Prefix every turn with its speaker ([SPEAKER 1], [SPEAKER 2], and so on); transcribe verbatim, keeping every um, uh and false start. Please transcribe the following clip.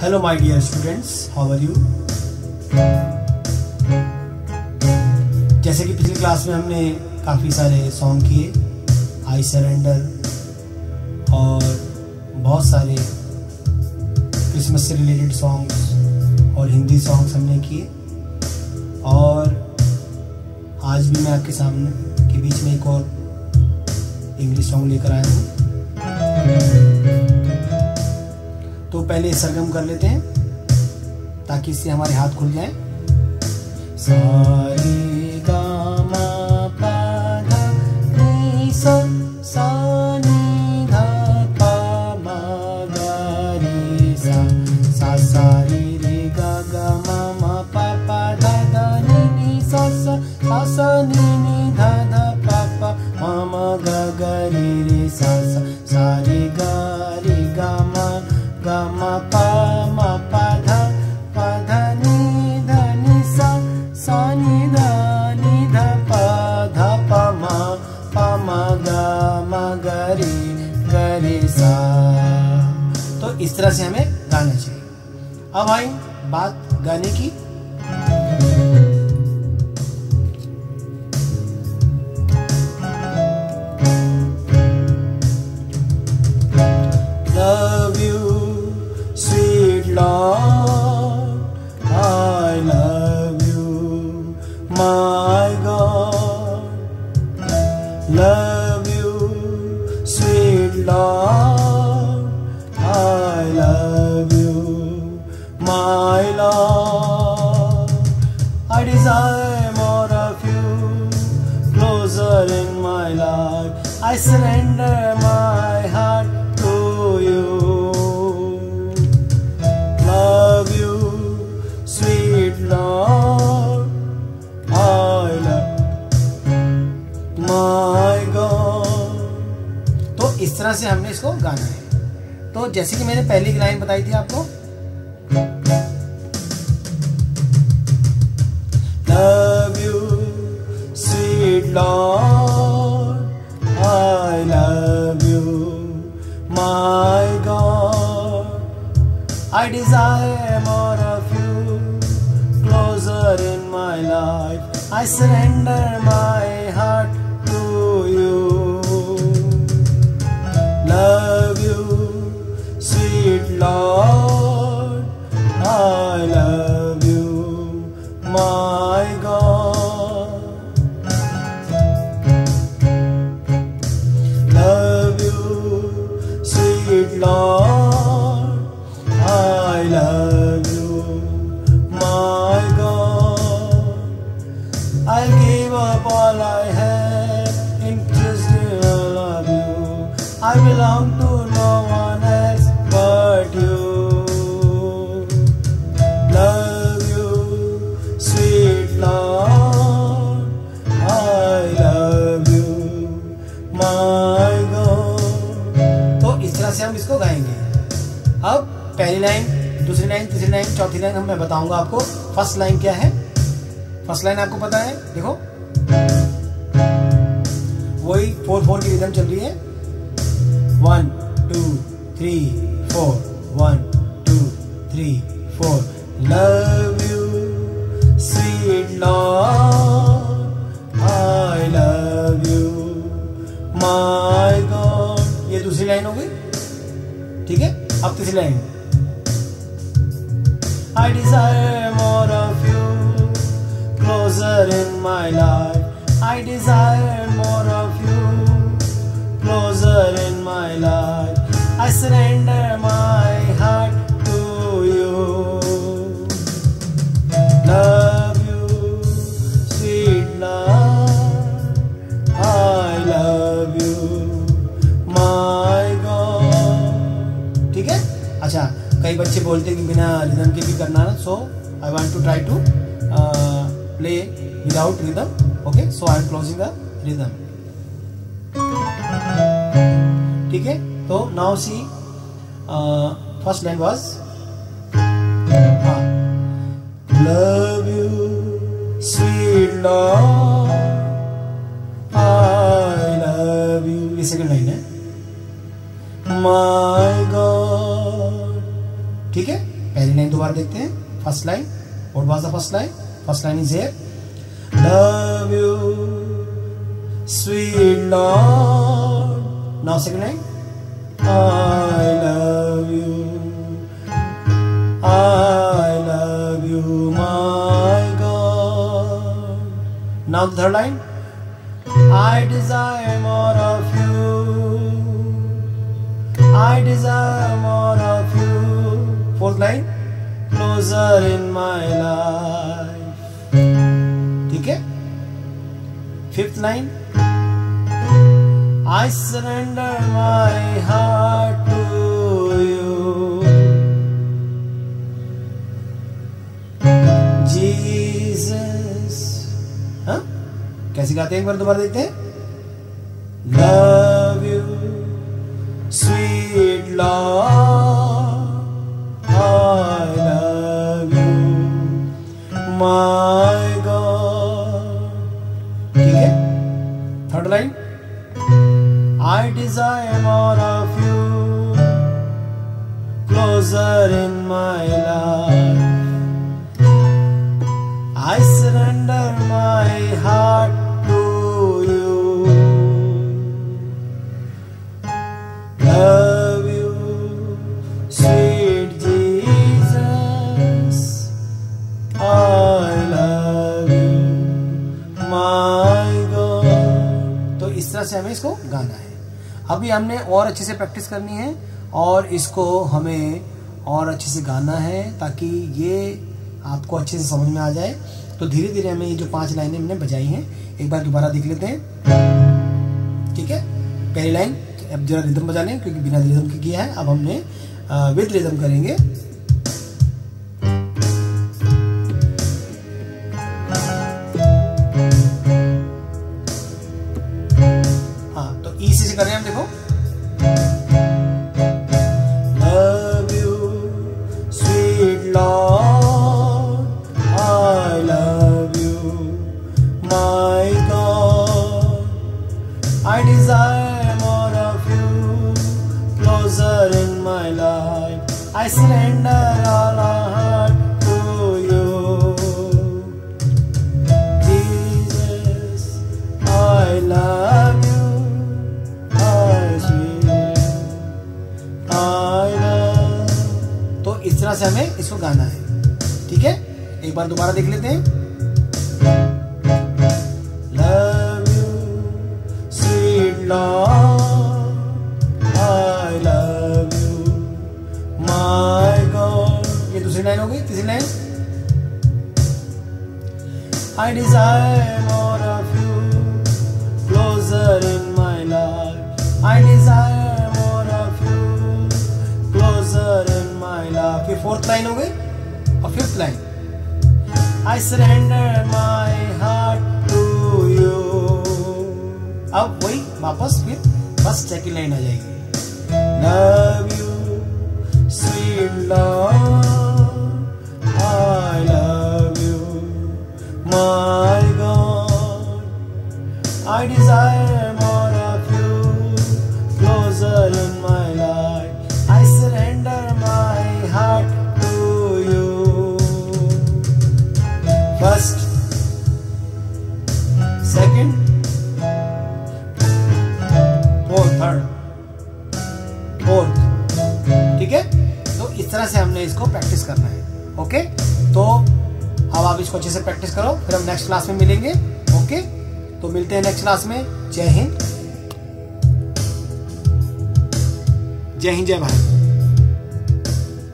[SPEAKER 1] Hello my dear students, how are you. जैसे कि पिछली क्लास में हमने काफ़ी सारे सॉन्ग किए, आई सरेंडर और बहुत सारे क्रिसमस से रिलेटेड सॉन्ग्स और हिंदी सॉन्ग्स हमने किए। और आज भी मैं आपके सामने के बीच में एक और इंग्लिश सॉन्ग लेकर आया हूँ। तो पहले सरगम कर लेते हैं ताकि इससे हमारे हाथ खुल जाएं। सारे गा मा पा धा नी सा सा नी धा पा मा गा रे सा सा सा रे रे गा गा मा मा पा पा धा धा नी नी सा सा सा सा नी नी धा धा पा पा मा मा गा गा रे रे सा सा सा रे गा रे गा मा गा मा पा मा पा धा पा धा नी धा नी सा सा नी धा नी धा पा धा पा मा पा मा गा मा गा रे गा रे सा। तो इस तरह से हमें गाना चाहिए। अब आई बात गाने की। Love you, sweet Lord, I love you, my God. Love you, sweet Lord, I love you, my Lord. I desire more of you, closer in my life. I surrender my heart to you. Love you, sweet Lord, I love my God. तो इस तरह से हमने इसको गाना है। तो जैसे कि मैंने पहली लाइन बताई थी आपको, Love you, sweet Lord, I love you, my God. I desire more of you, closer in my life. I surrender my heart to you. Love you, sweet Lord, I love you, my God. Love you, sweet Lord, I love you, my God. I'll give up all I have in just to love you. I belong to no one else but you. Love you, sweet Lord, I love you, my God. तो इस तरह से हम इसको गाएंगे। अब पहली line, दूसरी लाइन, तीसरी लाइन, चौथी लाइन हम मैं बताऊंगा आपको। फर्स्ट लाइन क्या है? फर्स्ट लाइन आपको पता है, देखो वही फोर फोर की रिदम चल रही है। One two three four, one two three four. Love you, sweet Lord, I love you, my God. ये दूसरी लाइन हो गई, ठीक है। अब तीसरी line, I desire more of you, closer in my life. I desire more of you, closer in my life. I surrender my heart to you. Love you, sweet Lord, I love you, my God. ठीक है। अच्छा, कई बच्चे बोलते हैं कि बिना rhythm के भी करना है, so I want to try to play without rhythm. Okay, so I am closing the rhythm. ठीक है। तो now see first line was love you, sweet Lord, I love you. ये सेकंड लाइन है, my God. ठीक है। पहली लाइन दोबारा देखते हैं. First line, what was the first line? First line is here, love you sweet Lord. Now second line, I love you, I love you, my God. Now the third line, I desire more of you, I desire more of you. Fourth line, closer in my life. ठीक है. Fifth line, I surrender my heart to you, Jesus. हाँ, कैसे गाते हैं एक बार दोबारा देखते हैं. Love you, sweet Lord, I love you, my God. ठीक है. Third line, I desire more of you, closer in my life. I surrender my heart to you. Love you, sweet Jesus. I love you, my God. तो इस तरह से हमें इसको गाना है. अभी हमने और अच्छे से प्रैक्टिस करनी है और इसको हमें और अच्छे से गाना है ताकि ये आपको अच्छे से समझ में आ जाए. तो धीरे धीरे हमें ये जो पांच लाइनें हमने बजाई हैं एक बार दोबारा देख लेते हैं. ठीक है. पहली लाइन अब जरा रिदम बजा लें क्योंकि बिना रिदम के किया है. अब हमने विद रिदम करेंगे. इसी से कर रहे हैं हम. देखो, love you sweet Lord, I love you, my God. I desire more of you, closer in my life. I surrender all our heart to you, Jesus. I love you, तो इस तरह से हमें इसको गाना है. ठीक है. एक बार दोबारा देख लेते हैं. Love you, sweet Lord, I love you, my God. ये दूसरी लाइन हो गई. तीसरी line, I desire more of you, closer in my life. I desire more of you, closer in my life. ये फोर्थ लाइन हो गई. और fifth line, I surrender my heart to you. अब वही वापस फिर बस सेकंड लाइन आ जाएगी. Love you, sweet Lord, I love you, my God. I desire more of you, closer in my life. I surrender my heart to you. First, second, fourth, third, fourth. ठीक है. तो इस तरह से हमने इसको practice करना है. ओके. तो अब आप इसको अच्छे से प्रैक्टिस करो. फिर हम नेक्स्ट क्लास में मिलेंगे. ओके. तो मिलते हैं नेक्स्ट क्लास में. जय हिंद, जय हिंद, जय भारत.